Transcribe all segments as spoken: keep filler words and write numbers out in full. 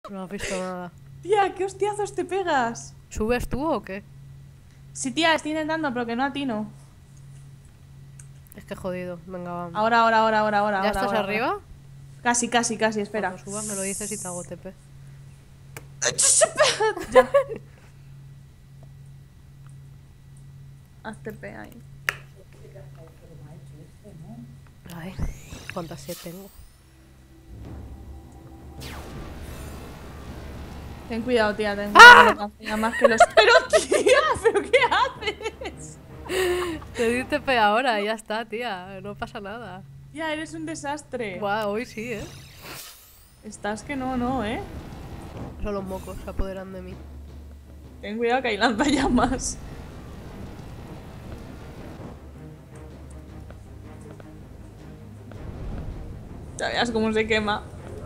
No has visto nada. Tía, ¿qué hostiazos te pegas? ¿Subes tú o qué? Sí, tía, estoy intentando, pero que no atino. Es que jodido. Venga, vamos. Ahora, ahora, ahora, ahora, ahora. ¿Ya ahora, estás ahora, arriba? ahora. Casi, casi, casi, espera. Cuando subas me lo dices y te hago T P. Ya. Haz T P ahí. Ay, ¿cuántas sí tengo? Ten cuidado, tía, ten ¡Ah! cuidado. Nada más que los... Pero, tía, ¿pero qué haces? Te di T P ahora, ya está, tía. No pasa nada. Tía, eres un desastre. Buah, hoy sí, ¿eh? Estás que no, no, ¿eh? Solo los mocos se apoderan de mí. Ten cuidado que hay lanzallamas. Ya veas cómo se quema.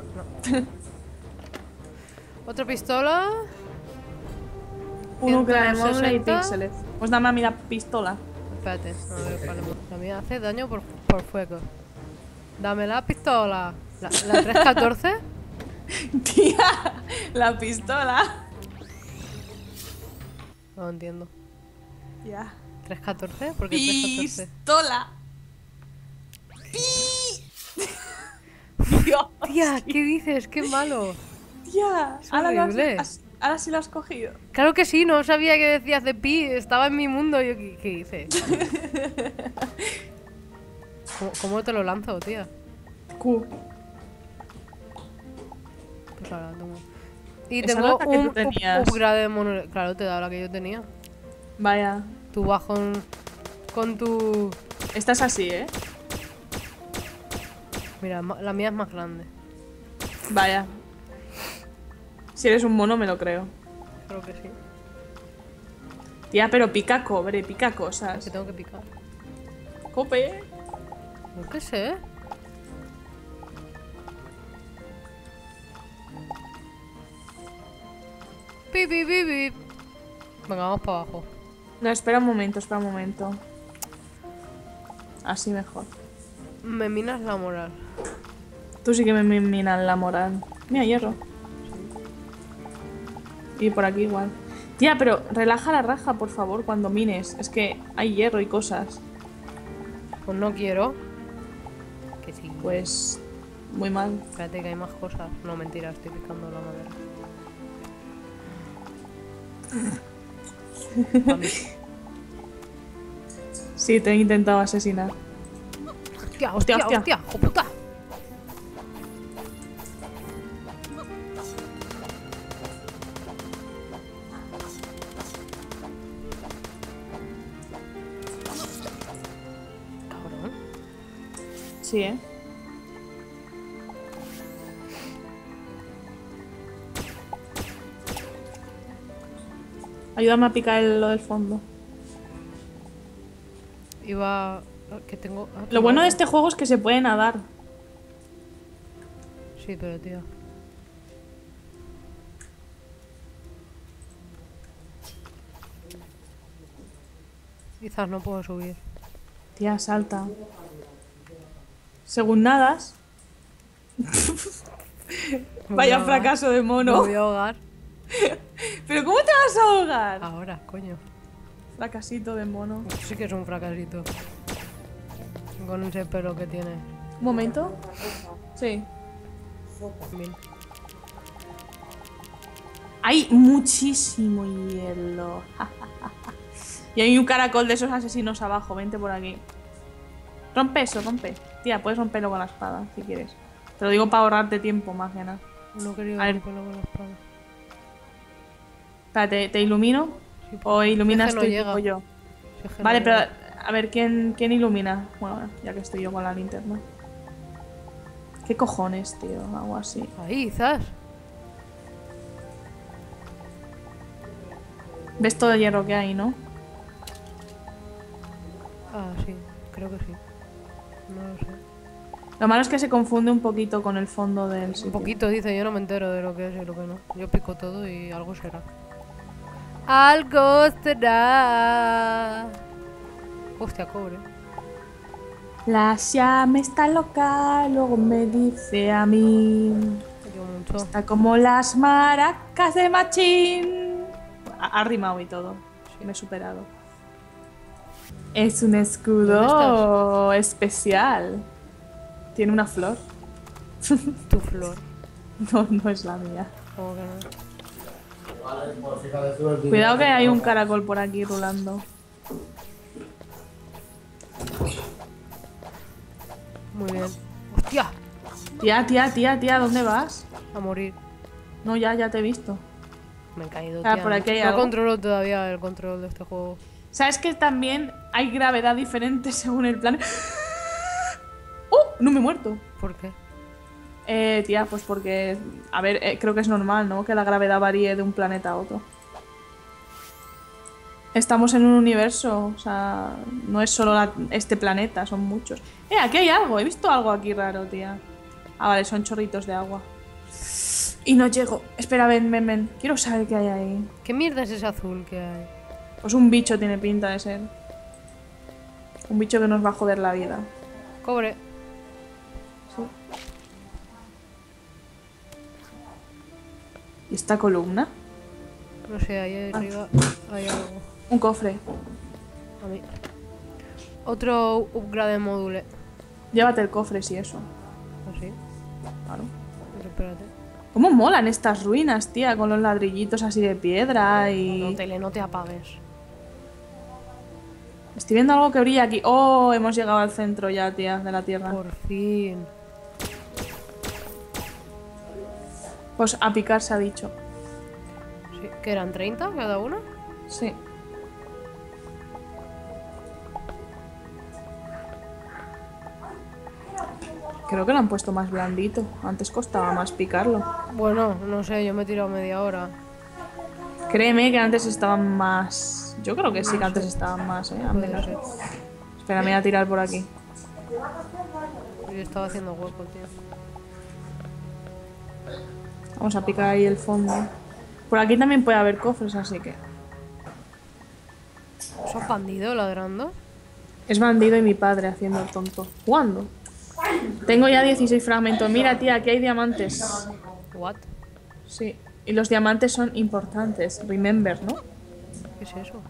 Otra pistola. Uno que la de móvil y ciento sesenta. píxeles. Pues dame a mí la pistola. Espérate, a ver cuál es. La mía hace daño por, por fuego. Dame la pistola. ¿La, la tres catorce? Tía, la pistola. No entiendo. Tía. ¿tres catorce? ¿Por qué tres catorce? Pistola. Pi. Dios. Tía, ¿qué dices? ¡Qué malo! Tía, Es ahora, lo has- horrible. has- ahora sí lo has cogido. Claro que sí, no sabía que decías de pi. Estaba en mi mundo. Yo, ¿qué, qué hice? ¿Cómo, ¿Cómo te lo lanzo, tía? Q. Pues ahora tengo. Y Esa tengo no es la que un tú tenías. up- upgrade de mono. Claro, te da la que yo tenía. Vaya. Tú vas con, con tu. Esta es así, ¿eh? Mira, ma- la mía es más grande. Vaya. Si eres un mono, me lo creo. Creo que sí. Tía, pero pica cobre, pica Es que cosas. tengo que picar. Cope. No qué sé. Pi, pi, pi, pi. Venga, vamos para abajo. No, espera un momento, espera un momento. Así mejor. Me minas la moral. Tú sí que me mi- minan la moral. Mira, hierro. Y por aquí igual. Tía, pero relaja la raja, por favor, cuando mines. Es que hay hierro y cosas. Pues no quiero. Que sí. Pues... muy mal. Espérate que hay más cosas. No, mentira, estoy picando la madera. Mami. Sí, te he intentado asesinar. Hostia, Hostia, hostia, hostia. hostia, hijo puta. Cabrón. Sí, ¿eh? Ayúdame a picar el- lo del fondo. Iba... Que tengo... ah, Lo tengo bueno de algo. este juego es que se puede nadar. Sí, pero tío. Quizás no puedo subir. Tía, salta. Según nadas. Me Vaya voy a ahogar. fracaso de Me mono. voy a ahogar. ¿Pero cómo te vas a ahogar? Ahora, coño. Fracasito de mono. Esto sí que es un fracasito. Con ese pelo que tiene. Un momento. Sí. Mil. Hay muchísimo hielo. Y hay un caracol de esos asesinos abajo. Vente por aquí. Rompe eso, rompe. Tía, puedes romperlo con la espada si quieres. Te lo digo para ahorrarte tiempo, más que nada. No quería A ver. romperlo con la espada. Espérate, ¿te ilumino? Sí, ¿O iluminas es que no tú y llega. tipo yo? Si es que Vale, no pero llega. a ver, ¿quién, ¿quién ilumina? Bueno, ya que estoy yo con la linterna. ¿Qué cojones, tío? Algo así. Ahí, quizás. ¿Ves todo el hierro que hay, no? Ah, sí. Creo que sí. No lo sé. Lo malo es que se confunde un poquito con el fondo del Un sitio. poquito dice, yo no me entero de lo que es y lo que no. Yo pico todo y algo será. Algo será. Hostia, cobre. La llama está loca, luego me dice a mí. Yo Digo mucho. Está como las maracas de Machín. Ha, ha rimado y todo. Me he superado. Es un escudo especial. Tiene una flor. Tu flor. No, no es la mía. ¿Cómo que no? Cuidado que hay un caracol por aquí rulando. Muy bien. ¡Hostia! Tía, tía, tía, tía, ¿dónde vas? A morir. No, ya, ya te he visto. Me he caído, Ah, tía. por aquí hay No algo. controlo todavía el control de este juego. ¿Sabes que también hay gravedad diferente según el planeta? ¡Oh! No me he muerto. ¿Por qué? Eh, tía, pues porque... A ver, eh, creo que es normal, ¿no? Que la gravedad varíe de un planeta a otro. Estamos en un universo, o sea... No es solo la- este planeta, son muchos. Eh, aquí hay algo, he visto algo aquí raro, tía. Ah, vale, son chorritos de agua. Y no llego. Espera, ven, ven, ven. Quiero saber qué hay ahí. ¿Qué mierda es ese azul que hay? Pues un bicho tiene pinta de ser. Un bicho que nos va a joder la vida. Cobre. Sí. ¿Y esta columna? No sé, ahí arriba hay algo. Un cofre. A mí. Otro upgrade módulo. Llévate el cofre si eso. Así. Claro. Pero espérate. ¿Cómo molan estas ruinas, tía? Con los ladrillitos así de piedra No, y... tele, no te apagues. Estoy viendo algo que brilla aquí. Oh, hemos llegado al centro ya, tía, de la Tierra. Por fin. Pues a picar se ha dicho. Sí. ¿Que eran treinta cada una? Sí. Creo que lo han puesto más blandito. Antes costaba más picarlo. Bueno, no sé, yo me he tirado media hora. Créeme que antes estaban más... Yo creo que sí que antes estaban más, ¿eh? Al Puede menos. ser. Espera, me voy a tirar por aquí. Yo estaba haciendo hueco, tío. Vamos a picar ahí el fondo. Por aquí también puede haber cofres, así que... ¿Sos bandido ladrando? Es bandido y mi padre haciendo el tonto. ¿Cuándo? Tengo ya dieciséis fragmentos. Mira, tía, aquí hay diamantes. What? Sí. Y los diamantes son importantes. Remember, ¿no? ¿Qué es eso?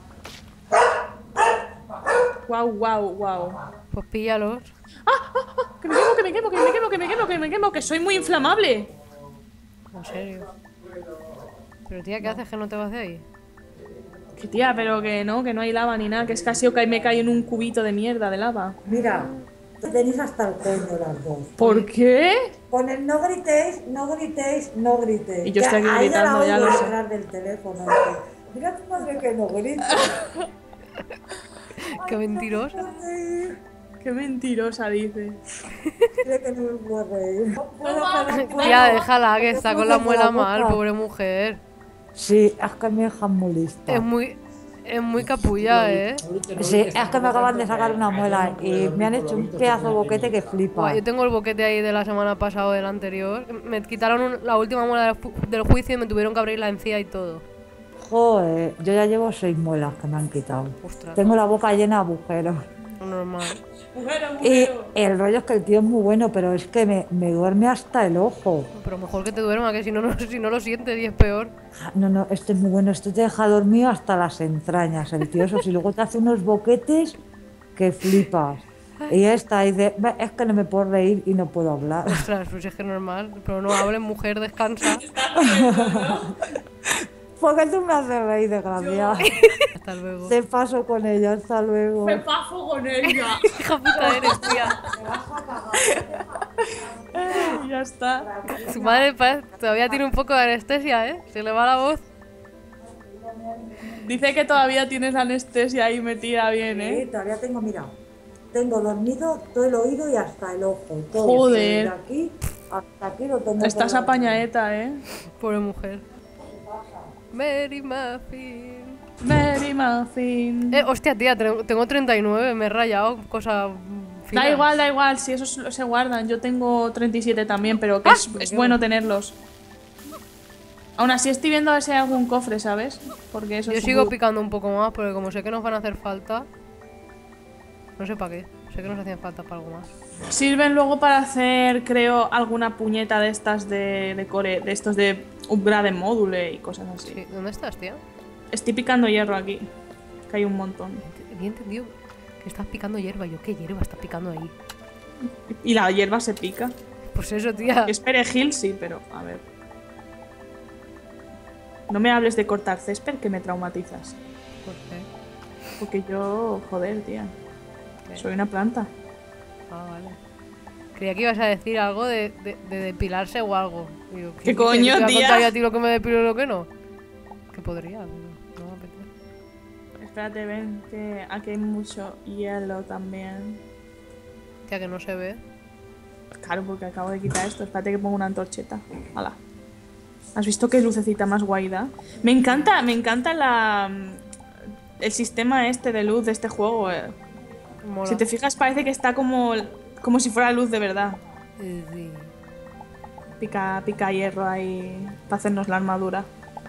Wow, wow, wow. Pues píllalos. Que me quemo, que me quemo, que me quemo, que me quemo, que me quemo, que soy muy inflamable. En serio. Pero tía, ¿qué haces que no te vas de ahí? Que tía, pero que no, que no hay lava ni nada. Que es casi que me cae en un cubito de mierda de lava. Mira, tenéis hasta el coño las dos. ¿Por qué? Ponen no gritéis, no gritéis, no gritéis. Y yo estoy aquí Que a ella gritando, la ya oigo lo sé. detrás del teléfono. Dice, mira tu madre que no grita. Qué mentirosa. Ay, Qué mentirosa, dice. mira que no me puedo reír. No puedo, que no puedo. Tía, déjala, que Me está pongo con la de muela boca. mal, pobre mujer. Sí, es que mi hija es muy lista. Es muy... Es muy capulla, ¿eh? Sí, es que me acaban de sacar una muela y me han hecho un pedazo de boquete que flipa. Buah, yo tengo el boquete ahí de la semana pasada o del anterior. Me quitaron un- la última muela del, ju- del juicio y me tuvieron que abrir la encía y todo. Joder, yo ya llevo seis muelas que me han quitado. Ostras, Tengo la boca llena de agujeros. normal. Y el rollo es que el tío es muy bueno, pero es que me, me duerme hasta el ojo. Pero mejor que te duerma, que si no, no, si no lo sientes y es peor. No, no, este es muy bueno, este te deja dormido hasta las entrañas, el tío, eso sí, luego te hace unos boquetes que flipas. Y esta dice, "Ve, es que no me puedo reír y no puedo hablar". Ostras, pues es que es normal. Pero no hables, mujer, descansa. Porque tú me haces reír, desgracia. Hasta luego. Te paso con ella, hasta luego. Me paso con ella. Hija puta eres, tía. Ya está. Su madre pa- todavía tiene un poco de anestesia, ¿eh? Se le va la voz. Dice que todavía tienes la anestesia ahí metida bien, Sí, ¿eh? todavía tengo, mira, tengo dormido todo el oído y hasta el ojo. Todo. Joder. De aquí hasta aquí lo tengo. Estás todo. apañadeta, ¿eh? Pobre mujer. Mary Muffin. Mary Muffin. Eh, hostia, tía, tre- tengo treinta y nueve, me he rayado, cosa mm, fina. Da igual, da igual, si esos se guardan. Yo tengo treinta y siete también, pero que Ah, es, me es quedo. bueno tenerlos. Aún así estoy viendo a ver si hay algún cofre, ¿sabes? Porque eso Yo es sigo muy- picando un poco más, porque como sé que nos van a hacer falta... No sé para qué. Sé que nos hacían falta para algo más. Sirven luego para hacer, creo, alguna puñeta de estas de, de core, de estos de upgrade módule y cosas así. Sí. ¿Dónde estás, tía? Estoy picando hierro aquí, que hay un montón. Había entendido que estás picando hierba. Yo, ¿qué hierba estás picando ahí? Y la hierba se pica. Pues eso, tía. Es perejil, sí, pero a ver. No me hables de cortar césped que me traumatizas. ¿Por qué? Porque yo, joder, tía. ¿Qué? Soy una planta. Ah, vale. Creía que ibas a decir algo de, de, de depilarse o algo. Digo, ¿Qué dices? coño, ¿Te voy a tía? contar yo a ti lo que me depilo y lo que no? Que podría, pero no me apetece. Espérate, ven, que aquí hay mucho hielo también. Tía, que no se ve. Claro, porque acabo de quitar esto. Espérate que pongo una antorcheta. Hala. ¿Has visto qué lucecita más guay da? Me encanta, me encanta la... el sistema este de luz de este juego. eh. Mola. Si te fijas parece que está como, como si fuera luz de verdad. Eh, sí. Pica, pica hierro ahí para hacernos la armadura.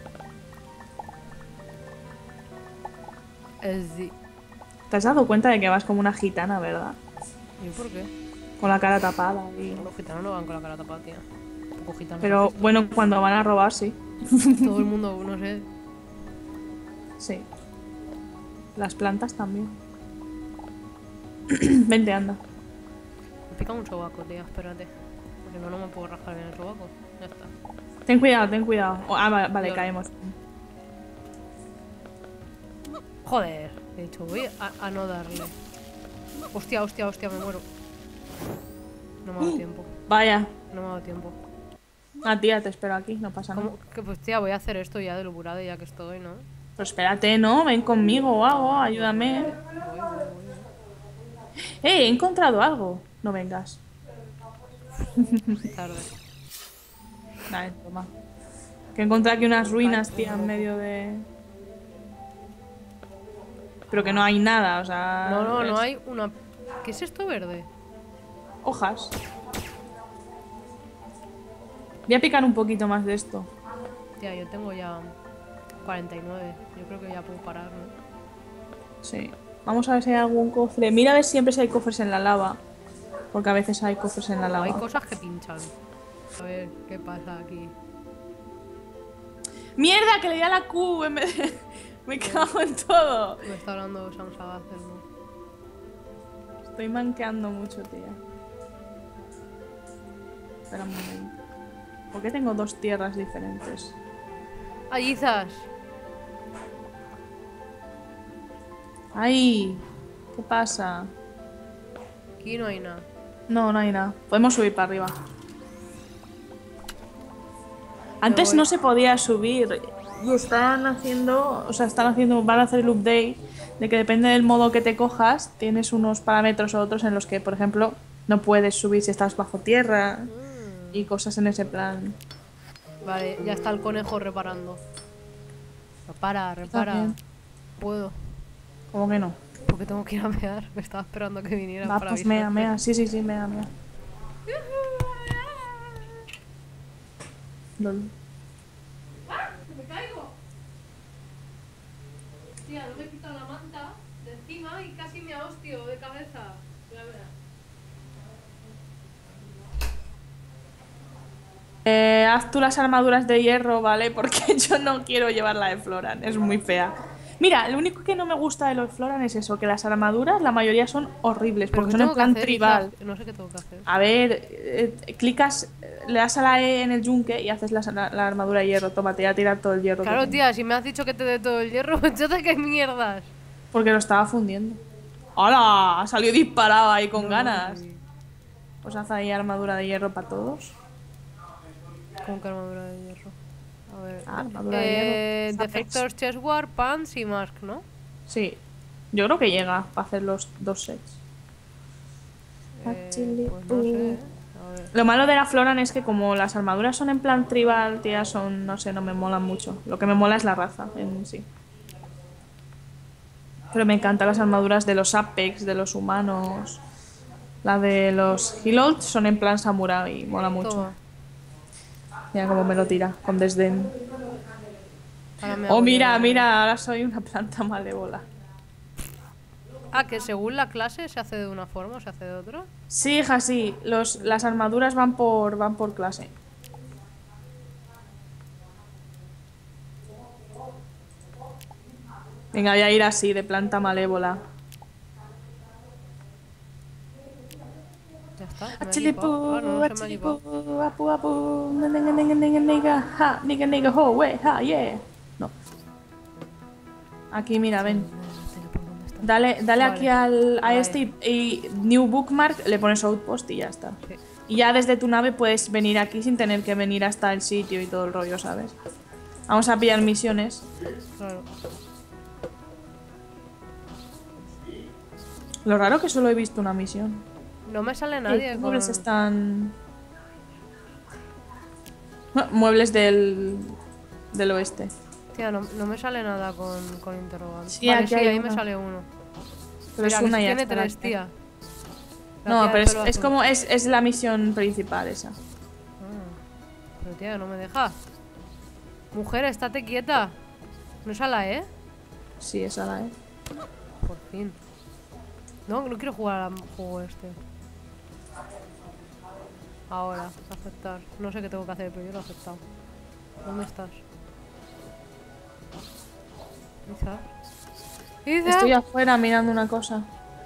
Eh, sí. ¿Te has dado cuenta de que vas como una gitana, verdad? ¿Y por qué? Con la cara tapada. Y... Los gitanos no van con la cara tapada, tía. Un poco gitanos. Pero bueno, cuando van a robar, sí. Todo el mundo, no sé. Sí. Las plantas también. Vente, anda. Me pica un sobaco, tía, espérate. Porque no, no me puedo rascar bien el sobaco. Ya está. Ten cuidado, ten cuidado. Oh, ah, vale, vale, Yo- caemos. Joder. De hecho, voy a, a no darle. Hostia, hostia, hostia, me muero. No me ha dado tiempo. Vaya. No me ha dado tiempo. Ah, tía, te espero aquí, no pasa nada. ¿Cómo? Que pues tía, voy a hacer esto ya de locura de ya que estoy, ¿no? Pero espérate, ¿no? Ven conmigo o algo, ayúdame. Voy, voy, voy. ¡Eh! He encontrado algo. No vengas. Tarde. Vale, toma. Que encontré aquí unas ruinas, tía, en medio de... Pero que no hay nada, o sea... No, no, no es- hay una... ¿Qué es esto verde? Hojas. Voy a picar un poquito más de esto. Tía, yo tengo ya cuarenta y nueve. Yo creo que ya puedo parar, ¿no? Sí. Vamos a ver si hay algún cofre. Mira a ver siempre si hay cofres en la lava. Porque a veces hay cofres en la Hay lava. cosas que pinchan. A ver, ¿qué pasa aquí? ¡Mierda! Que le di a la Q en vez de... Me cago en todo. Me está hablando Sam Sabazel, ¿no? Estoy manqueando mucho, tía. Espera un momento. ¿Por qué tengo dos tierras diferentes? ¡Ayizas! ¡Ay! ¿Qué pasa? Aquí no hay nada. No, no hay nada. Podemos subir para arriba. Antes voy. no se podía subir. Y están haciendo... O sea, están haciendo... Van a hacer el update de que depende del modo que te cojas, tienes unos parámetros u otros en los que, por ejemplo, no puedes subir si estás bajo tierra y cosas en ese plan. Vale, ya está el conejo reparando. Repara, repara. También. Puedo. ¿Cómo que no? Porque tengo que ir a mear. Me estaba esperando a que viniera Va, para pues mea, avisarte. mea. Sí, sí, sí, mea, mea. Lol. ¡Me caigo! Tía, no me he quitado la manta de encima y casi me hostio de cabeza. Ya verás. Eh, haz tú las armaduras de hierro, ¿vale? Porque yo no quiero llevar la de Floran, es muy fea. Mira, lo único que no me gusta de los Floran es eso, que las armaduras, la mayoría son horribles, ¿Pero porque qué son en tengo que plan hacer, tribal. hija? No sé qué tengo que hacer. A ver, eh, clicas, eh, le das a la E en el yunque y haces la, la- la armadura de hierro. Toma, te voy a tirar todo el hierro. que Claro, tengo. tía, si me has dicho que te dé todo el hierro, entonces qué mierdas. Porque lo estaba fundiendo. ¡Hala! Ha salido disparado ahí con No, ganas. sí. Pues haz ahí armadura de hierro para todos. ¿Cómo que armadura de hierro? A ver. Ah, armadura de eh, hierro. Defectors, chestware, pants y mask, ¿no? Sí. Yo creo que llega para hacer los dos sets. Eh, Actually, pues no sé. uh. A ver. Lo malo de la Floran es que como las armaduras son en plan tribal, tía, son, no sé, no me molan mucho. Lo que me mola es la raza en sí. Pero me encantan las armaduras de los Apex, de los humanos. La de los Hilold son en plan samurai, mola mucho. Toma. Mira cómo me lo tira, con desdén. Ahora me Oh, hago mira, yo- mira, ahora soy una planta malévola. Ah, que según la clase se hace de una forma o se hace de otra. Sí, hija, sí. Los, las armaduras van por, van por clase. Venga, voy a ir así, de planta malévola. Ya está. me he Achilipu, equipado. Ah, no, no se me ha achilipu, equipado. apu, apu, nega, nega, nega, nega, ja, nega, nega, ho, we, ja, yeah. No. Aquí, mira, ven. ¿Dónde está? Dale, dale Vale. aquí al, a Vale. este y, y New Bookmark, le pones Outpost y ya está. Sí. Y ya desde tu nave puedes venir aquí sin tener que venir hasta el sitio y todo el rollo, ¿sabes? Vamos a pillar misiones. Claro. Lo raro que solo he visto una misión. No me sale nadie ¿Qué con... muebles están...? Ah, muebles del... del oeste. Tía, no, no me sale nada con, con interrogantes. Sí, vale, aquí sí, hay ahí me uno. sale uno. Pero Mira, es que una sí y ya tiene está, tres, la- tía. La No, tía pero del es, pelo es azul. como... Es, es la misión principal esa. Ah, pero tía, no me deja. Mujer, estate quieta. No es a la E. Sí, esa la, ¿eh? Por fin. No, no quiero jugar al juego este. Ahora, aceptar. No sé qué tengo que hacer, pero yo lo he aceptado. ¿Dónde estás? Isa. Isa. Estoy afuera mirando una cosa.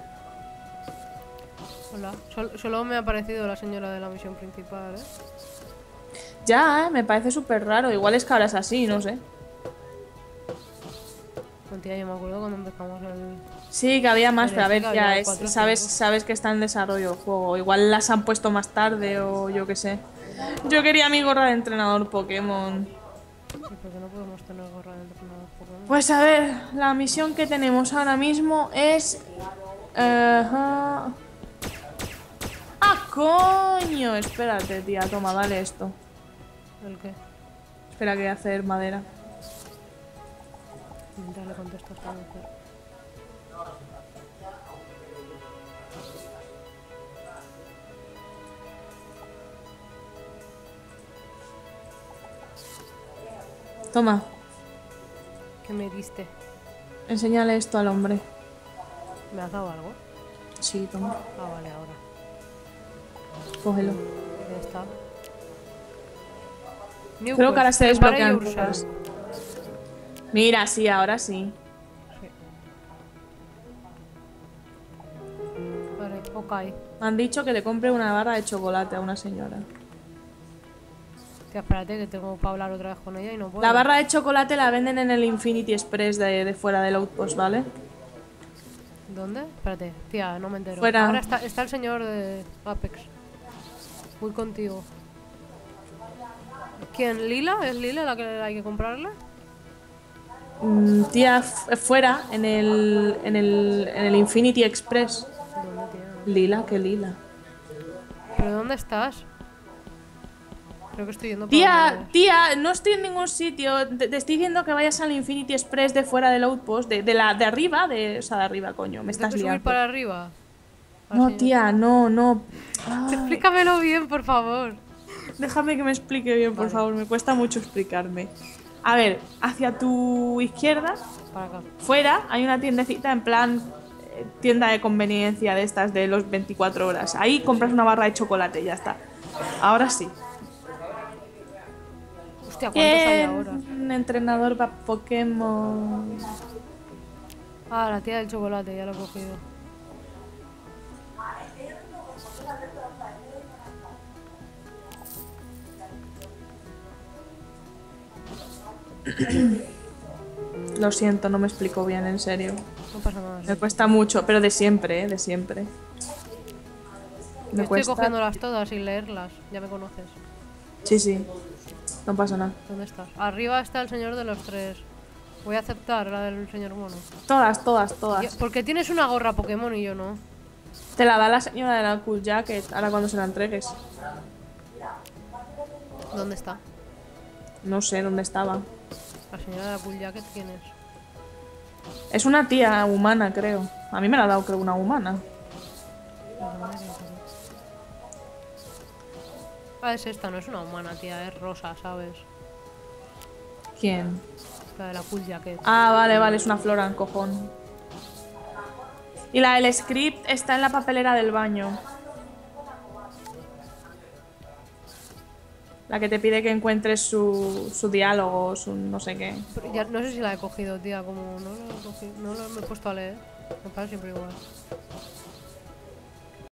Hola. Sol- solo me ha aparecido la señora de la misión principal, ¿eh? Ya, ¿eh? Me parece súper raro. Igual es que ahora es así, no sé. No, tía, yo me acuerdo cuando empezamos el... Sí, que había más, Pero pero a sí ver, que había ya es, cuatro o sabes, cinco. sabes que está en desarrollo el juego. Igual las han puesto más tarde o yo qué sé. Yo quería mi gorra de entrenador Pokémon. ¿Y por qué no podemos tener gorra de entrenador Pokémon? Pues a ver, la misión que tenemos ahora mismo es... Ajá. ¡Ah, coño! Espérate, tía, toma, dale esto. ¿El qué? Espera, que voy a hacer madera. Mientras le contesto a esta mujer. Toma, ¿Qué me diste? enséñale esto al hombre. ¿Me has dado algo? Sí, toma, Ah, vale, ahora. cógelo. Ya está. Creo que ahora se desbloquean cosas. cosas. Mira, sí, ahora sí. Vale, ok. Me han dicho que le compre una barra de chocolate a una señora. Tía, espérate que tengo para hablar otra vez con ella y no puedo. La barra de chocolate la venden en el Infinity Express de, de fuera del Outpost, ¿vale? ¿Dónde? Espérate, tía, no me entero. Fuera. Ahora está, está el señor de Apex. Voy contigo. ¿Quién? ¿Lila? ¿Es Lila la que hay que comprarle? Mm, tía, f- fuera, en el, en, el, en el Infinity Express. ¿Dónde, tía? Lila, qué lila. ¿Pero dónde estás? Creo que estoy yendo por Tía, donde- tía, no estoy en ningún sitio. Te, te estoy diciendo que vayas al Infinity Express de fuera del Outpost, de, de la de arriba, de, o sea, de arriba, coño, me ¿Tengo estás que subir liando. para arriba? Al No, señor. tía, no, no. Ay, Explícamelo bien, por favor. déjame que me explique bien, por Vale. favor, me cuesta mucho explicarme. A ver, hacia tu izquierda, Para acá. fuera, hay una tiendecita en plan eh, tienda de conveniencia de estas de los veinticuatro horas. Ahí compras una barra de chocolate y ya está. Ahora sí. Hostia, ¿cuántos hay ¿Quién? ahora? Un entrenador para Pokémon. Ah, la tía del chocolate, ya lo he cogido. Lo siento, no me explico bien, en serio. No pasa nada. Me cuesta mucho, pero de siempre, ¿eh? De siempre. Yo Me estoy cuesta. cogiéndolas todas sin leerlas. Ya me conoces. Sí, sí. No pasa nada. ¿Dónde estás? Arriba está el señor de los tres. Voy a aceptar la del señor mono. Todas, todas, Yo- todas. ¿Por qué tienes una gorra Pokémon y yo no? Te la da la señora de la Cool Jacket, ahora cuando se la entregues. ¿Dónde está? No sé dónde estaba. La señora de la Cool Jacket, ¿quién es? Es una tía humana, creo. A mí me la ha dado, creo, una humana. Ah, es esta, no es una humana, tía, es rosa, ¿sabes? ¿Quién? La de la Cool Jacket. Ah, vale, vale, es una flora, cojón. Y la del script está en la papelera del baño. La que te pide que encuentres su, su diálogo, su no sé qué. Pero ya no sé si la he cogido, tía, como no lo he cogido, no lo me he puesto a leer. Me pasa siempre igual.